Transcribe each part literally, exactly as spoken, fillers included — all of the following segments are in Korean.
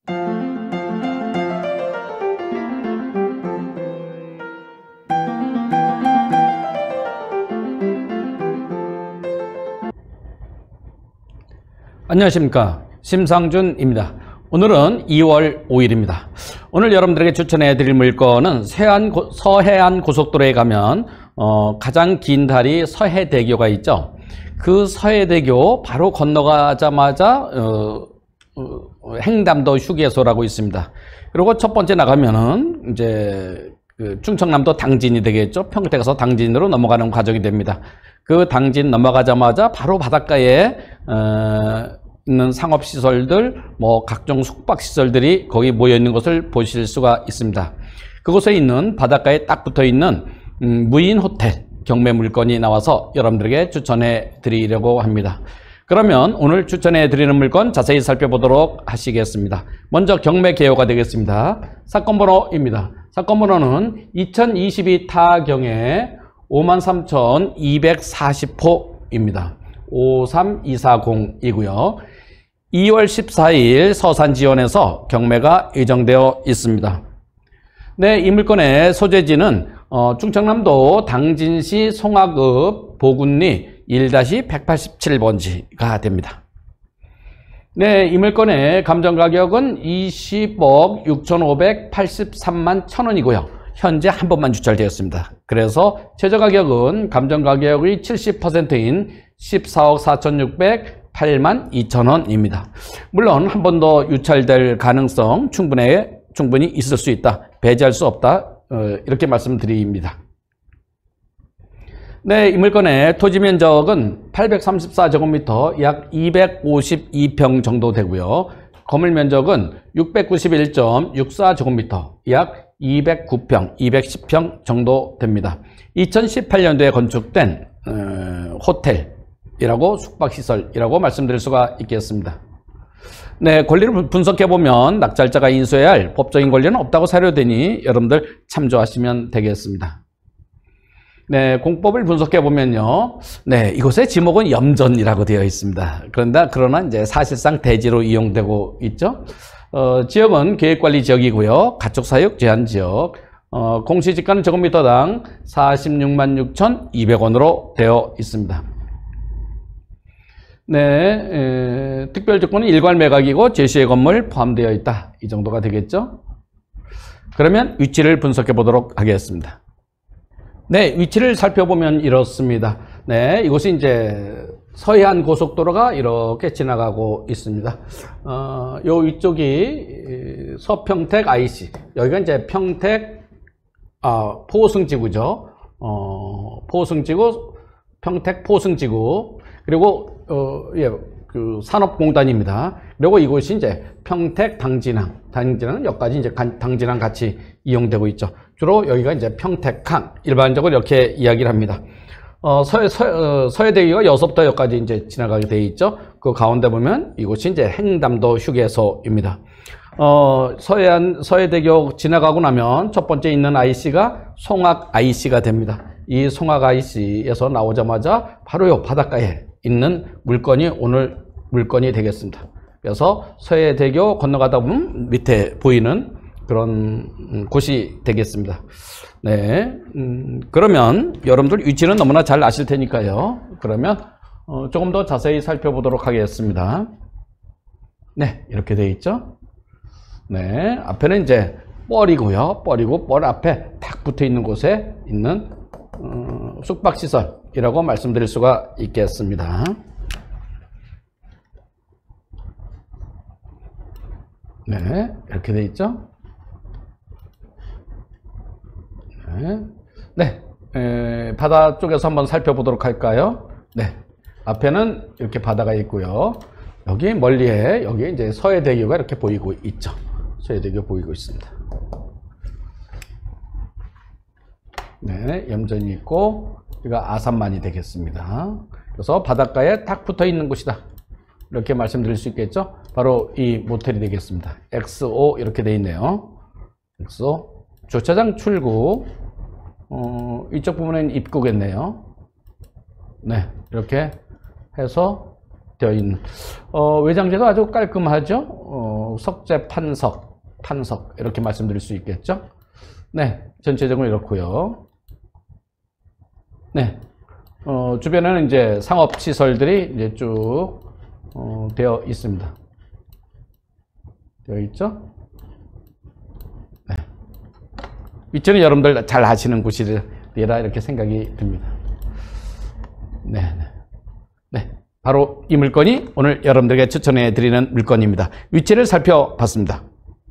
안녕하십니까, 심상준입니다. 오늘은 이월 오일입니다. 오늘 여러분들에게 추천해 드릴 물건은 서해안, 서해안 고속도로에 가면 어, 가장 긴 다리 서해대교가 있죠. 그 서해대교 바로 건너가자마자 어, 어, 횡담도 휴게소라고 있습니다. 그리고 첫 번째 나가면은 이제 그 충청남도 당진이 되겠죠. 평택에서 당진으로 넘어가는 과정이 됩니다. 그 당진 넘어가자마자 바로 바닷가에 어, 있는 상업시설들, 뭐 각종 숙박시설들이 거기 모여있는 것을 보실 수가 있습니다. 그곳에 있는 바닷가에 딱 붙어있는 음, 무인 호텔 경매 물건이 나와서 여러분들에게 추천해 드리려고 합니다. 그러면 오늘 추천해 드리는 물건 자세히 살펴보도록 하시겠습니다. 먼저 경매 개요가 되겠습니다. 사건 번호입니다. 사건 번호는 이천이십이 타경의 오만 삼천이백사십 호입니다. 오삼이사공이고요. 이월 십사일 서산지원에서 경매가 예정되어 있습니다. 네, 이 물건의 소재지는 어, 충청남도 당진시 송악읍 보군리 일 백팔십칠 번지가 됩니다. 네, 이 물건의 감정가격은 이십억 육천오백팔십삼만 천 원이고요. 현재 한 번만 유찰되었습니다. 그래서 최저가격은 감정가격의 칠십 퍼센트인 십사억 사천육백팔만 이천 원입니다. 물론 한 번 더 유찰될 가능성 충분히, 충분히 있을 수 있다. 배제할 수 없다. 어, 이렇게 말씀드립니다. 네, 이 물건의 토지 면적은 팔백삼십사 제곱미터 약 이백오십이 평 정도 되고요. 건물 면적은 육백구십일 점 육사 제곱미터 약 이백구 평, 이백십 평 정도 됩니다. 이천십팔 년도에 건축된 어, 호텔이라고 숙박시설이라고 말씀드릴 수가 있겠습니다. 네, 권리를 분석해보면 낙찰자가 인수해야 할 법적인 권리는 없다고 사료되니 여러분들 참조하시면 되겠습니다. 네, 공법을 분석해보면요. 네, 이곳의 지목은 염전이라고 되어 있습니다. 그런데, 그러나 이제 사실상 대지로 이용되고 있죠. 어, 지역은 계획관리 지역이고요. 가축사육 제한 지역. 어, 공시지가는 제곱미터당 사십육만 육천이백 원으로 되어 있습니다. 네, 에, 특별조건은 일괄 매각이고 제시의 건물 포함되어 있다. 이 정도가 되겠죠. 그러면 위치를 분석해 보도록 하겠습니다. 네, 위치를 살펴보면 이렇습니다. 네, 이곳이 이제 서해안 고속도로가 이렇게 지나가고 있습니다. 어, 요 위쪽이 서평택 아이씨. 여기가 이제 평택, 아, 포승지구죠. 어, 포승지구, 평택 포승지구. 그리고, 어, 예, 그 산업공단입니다. 그리고 이곳이 이제 평택 당진항. 당진항은 여기까지 이제 당진항 같이 이용되고 있죠. 주로 여기가 이제 평택항. 일반적으로 이렇게 이야기를 합니다. 어, 서해, 서, 어, 서해대교가 여기서부터 여기까지 이제 지나가게 되어 있죠. 그 가운데 보면 이곳이 이제 횡담도 휴게소입니다. 어, 서해안, 서해대교 지나가고 나면 첫 번째 있는 아이씨가 송악 아이씨가 됩니다. 이 송악 아이씨에서 나오자마자 바로 요 바닷가에 있는 물건이 오늘 물건이 되겠습니다. 그래서 서해대교 건너가다 보면 밑에 보이는 그런 곳이 되겠습니다. 네, 음, 그러면 여러분들 위치는 너무나 잘 아실 테니까요. 그러면 어, 조금 더 자세히 살펴보도록 하겠습니다. 네, 이렇게 되어 있죠. 네, 앞에는 이제 뻘이고요. 뻘이고 뻘 앞에 탁 붙어 있는 곳에 있는 어, 숙박시설이라고 말씀드릴 수가 있겠습니다. 네, 이렇게 되어 있죠. 네, 네 에, 바다 쪽에서 한번 살펴보도록 할까요? 네, 앞에는 이렇게 바다가 있고요. 여기 멀리에 여기 이제 서해대교가 이렇게 보이고 있죠. 서해대교 보이고 있습니다. 네, 염전이 있고 여기가 아산만이 되겠습니다. 그래서 바닷가에 딱 붙어 있는 곳이다. 이렇게 말씀드릴 수 있겠죠. 바로 이 모텔이 되겠습니다. 엑스오 이렇게 되어 있네요. 엑스오 주차장 출구, 어, 이쪽 부분은 입구겠네요. 네, 이렇게 해서 되어 있는 어, 외장재도 아주 깔끔하죠. 어, 석재 판석, 판석 이렇게 말씀드릴 수 있겠죠. 네, 전체적으로 이렇고요. 네, 어, 주변에는 이제 상업 시설들이 이제 쭉 어, 되어 있습니다. 되어 있죠. 네. 위치는 여러분들 잘 아시는 곳이라 이렇게 생각이 듭니다. 네, 네. 네, 바로 이 물건이 오늘 여러분들에게 추천해 드리는 물건입니다. 위치를 살펴봤습니다.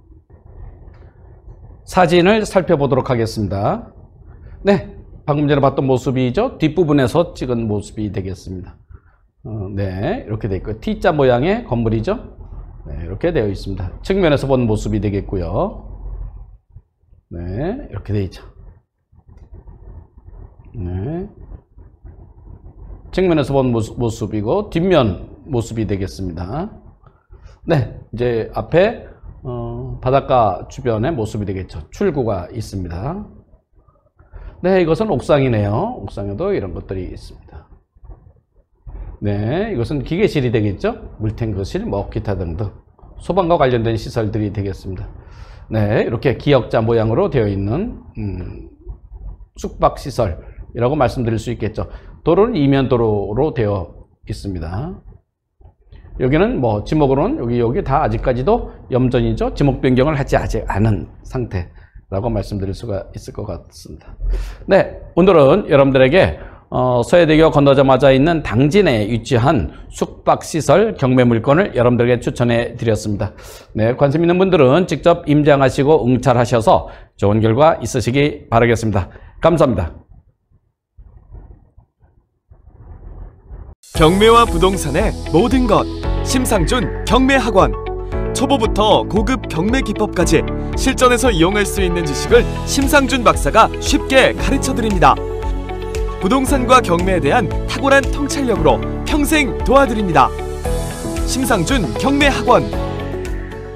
사진을 살펴보도록 하겠습니다. 네, 방금 전에 봤던 모습이죠. 뒷부분에서 찍은 모습이 되겠습니다. 어, 네, 이렇게 되어 있고요. T자 모양의 건물이죠. 네, 이렇게 되어 있습니다. 측면에서 본 모습이 되겠고요. 네, 이렇게 되어 있죠. 네, 측면에서 본 모습, 모습이고 뒷면 모습이 되겠습니다. 네, 이제 앞에 어, 바닷가 주변의 모습이 되겠죠. 출구가 있습니다. 네, 이것은 옥상이네요. 옥상에도 이런 것들이 있습니다. 네, 이것은 기계실이 되겠죠. 물탱크실, 뭐 기타 등등 소방과 관련된 시설들이 되겠습니다. 네, 이렇게 기역자 모양으로 되어 있는 음, 숙박시설이라고 말씀드릴 수 있겠죠. 도로는 이면도로로 되어 있습니다. 여기는 뭐 지목으로는 여기 여기 다 아직까지도 염전이죠. 지목 변경을 하지 아직 않은 상태라고 말씀드릴 수가 있을 것 같습니다. 네, 오늘은 여러분들에게 어, 서해대교 건너자마자 있는 당진에 위치한 숙박시설 경매 물건을 여러분들에게 추천해 드렸습니다. 네, 관심 있는 분들은 직접 임장하시고 응찰하셔서 좋은 결과 있으시기 바라겠습니다. 감사합니다. 경매와 부동산의 모든 것 심상준 경매학원. 초보부터 고급 경매 기법까지 실전에서 이용할 수 있는 지식을 심상준 박사가 쉽게 가르쳐드립니다. 부동산과 경매에 대한 탁월한 통찰력으로 평생 도와드립니다. 심상준 경매학원.